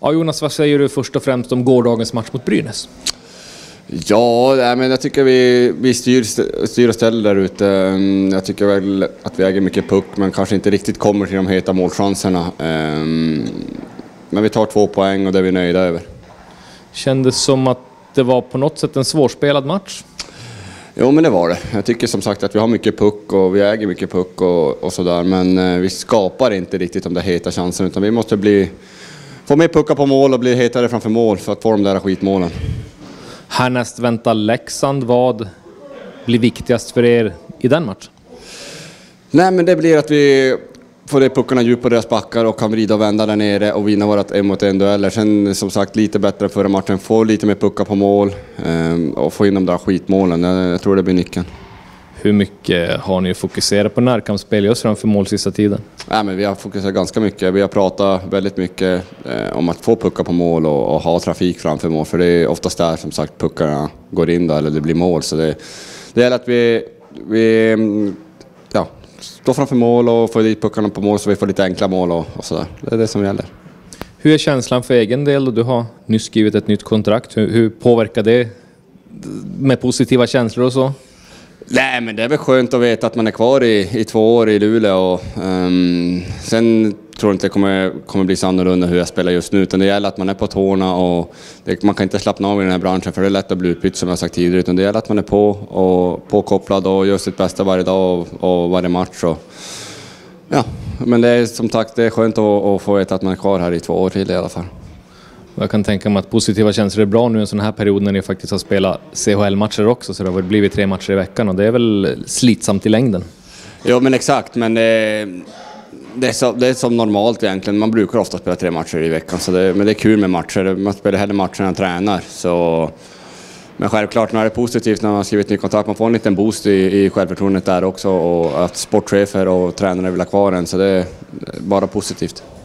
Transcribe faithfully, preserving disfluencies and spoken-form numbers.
Ja, Jonas, vad säger du först och främst om gårdagens match mot Brynäs? Ja, men jag tycker vi, vi styr, styr och ställer där ute. Jag tycker väl att vi äger mycket puck, men kanske inte riktigt kommer till de heta målchanserna. Men vi tar två poäng och det är vi nöjda över. Kändes som att det var på något sätt en svårspelad match? Jo, men det var det. Jag tycker som sagt att vi har mycket puck och vi äger mycket puck och, och sådär. Men vi skapar inte riktigt de där heta chanserna, utan vi måste bli, få mer puckar på mål och bli hetare framför mål för att få de där skitmålen. Härnäst väntar Leksand. Vad blir viktigast för er i den matchen? Nej, men det blir att vi får de puckarna djupt på deras backar och kan vrida och vända där nere och vinna vårat en mot en dueller. Sen som sagt lite bättre förra matchen, få lite mer puckar på mål och få in de där skitmålen. Jag tror det blir nyckeln. Hur mycket har ni fokuserat på närkampsspel just framför mål sista tiden? Nej, men vi har fokuserat ganska mycket. Vi har pratat väldigt mycket eh, om att få puckar på mål och, och ha trafik framför mål. För det är oftast där som sagt puckarna går in då, eller det blir mål. Så det, det gäller att vi, vi ja, står framför mål och får dit puckarna på mål så vi får lite enkla mål och, och sådär. Det är det som gäller. Hur är känslan för egen del? Du har nyss skrivit ett nytt kontrakt. Hur, hur påverkar det med positiva känslor och så? Nej, men det är väl skönt att veta att man är kvar i, i två år i Luleå. Och, um, sen tror jag inte det kommer, kommer bli så annorlunda hur jag spelar just nu. Utan det gäller att man är på tårna och det, man kan inte slappna av i den här branschen för det är lätt att bli utbytt som jag sagt tidigare. Utan det gäller att man är på och påkopplad och gör sitt bästa varje dag och, och varje match. Och, ja, men det är som sagt det är skönt att, att få veta att man är kvar här i två år till i alla fall. Jag kan tänka mig att positiva känslor är bra nu en sån här period när ni faktiskt har spelat C H L-matcher också, så det har blivit tre matcher i veckan och det är väl slitsamt i längden. Jo, men exakt, men det, det, är, så, det är som normalt egentligen. Man brukar ofta spela tre matcher i veckan, så det, men det är kul med matcher. Man spelar hellre matcher när man tränar. Så, men självklart när det är positivt när man har skrivit ny kontrakt, man får en liten boost i, i självförtroendet där också och att sportchefer och tränare vill ha kvar en, så det är bara positivt.